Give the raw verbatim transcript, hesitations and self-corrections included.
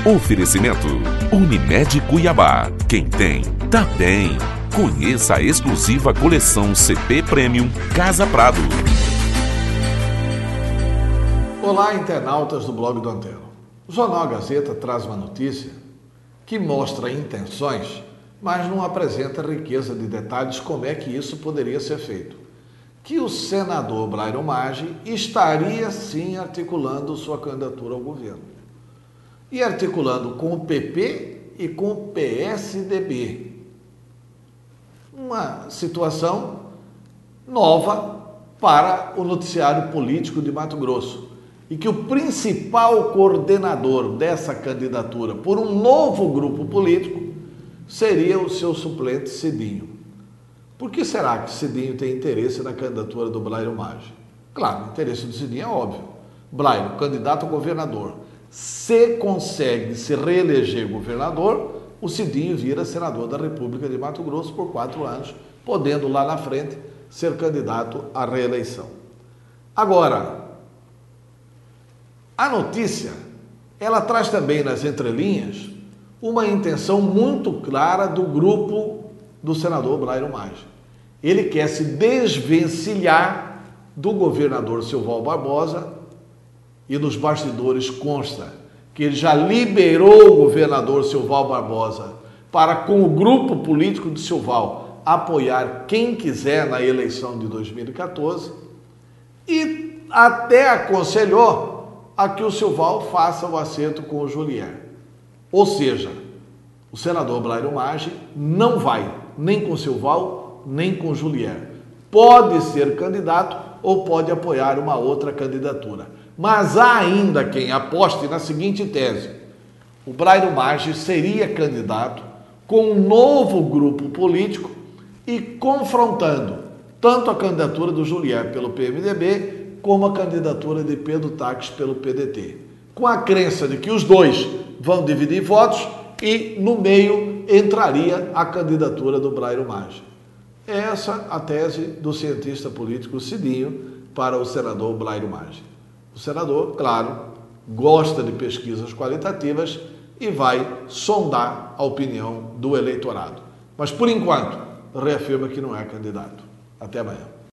Oferecimento Unimed Cuiabá. Quem tem, tá bem. Conheça a exclusiva coleção C P Premium Casa Prado. Olá, internautas do blog do Antero. O Jornal Gazeta traz uma notícia que mostra intenções, mas não apresenta riqueza de detalhes como é que isso poderia ser feito. Que o senador Brairo Maggi estaria sim articulando sua candidatura ao governo. E articulando com o P P e com o P S D B. Uma situação nova para o noticiário político de Mato Grosso. E que o principal coordenador dessa candidatura por um novo grupo político seria o seu suplente Cidinho. Por que será que Cidinho tem interesse na candidatura do Brairo Maggi? Claro, o interesse do Cidinho é óbvio. Brairo, candidato a governador. Se consegue se reeleger governador, o Cidinho vira senador da República de Mato Grosso por quatro anos, podendo lá na frente ser candidato à reeleição. Agora, a notícia, ela traz também nas entrelinhas uma intenção muito clara do grupo do senador Brairo Maggi. Ele quer se desvencilhar do governador Silval Barbosa e nos bastidores consta que ele já liberou o governador Silval Barbosa para, com o grupo político de Silval, apoiar quem quiser na eleição de dois mil e quatorze e até aconselhou a que o Silval faça o acerto com o Julier. Ou seja, o senador Brairo Maggi não vai nem com o Silval, nem com o Julier. Pode ser candidato ou pode apoiar uma outra candidatura. Mas há ainda quem aposte na seguinte tese: o Brairo Maggi seria candidato com um novo grupo político e confrontando tanto a candidatura do Julier pelo P M D B como a candidatura de Pedro Taques pelo P D T, com a crença de que os dois vão dividir votos e no meio entraria a candidatura do Brairo Maggi. Essa é a tese do cientista político Cidinho para o senador Brairo Maggi. O senador, claro, gosta de pesquisas qualitativas e vai sondar a opinião do eleitorado. Mas, por enquanto, reafirma que não é candidato. Até amanhã.